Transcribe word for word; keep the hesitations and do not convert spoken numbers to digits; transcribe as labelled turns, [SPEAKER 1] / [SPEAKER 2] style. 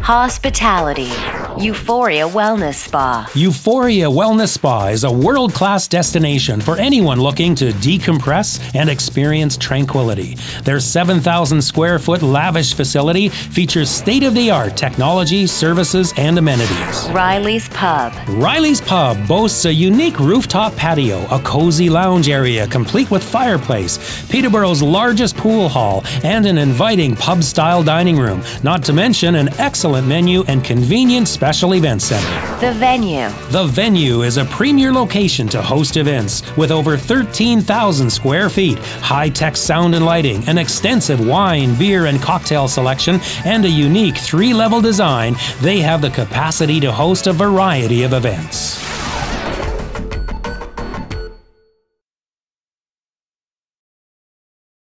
[SPEAKER 1] Hospitality. Euphoria Wellness Spa.
[SPEAKER 2] Euphoria Wellness Spa is a world-class destination for anyone looking to decompress and experience tranquility. Their seven thousand square foot lavish facility features state-of-the-art technology, services, and amenities.
[SPEAKER 1] Riley's Pub.
[SPEAKER 2] Riley's Pub boasts a unique rooftop patio, a cozy lounge area complete with fireplace, Peterborough's largest pool hall, and an inviting pub-style dining room, not to mention an excellent menu and convenient special event center.
[SPEAKER 1] The Venue.
[SPEAKER 2] The Venue is a premier location to host events with over thirteen thousand square feet, high-tech sound and lighting, an extensive wine, beer, and cocktail selection, and a unique three-level design. They have the capacity to host a variety of events.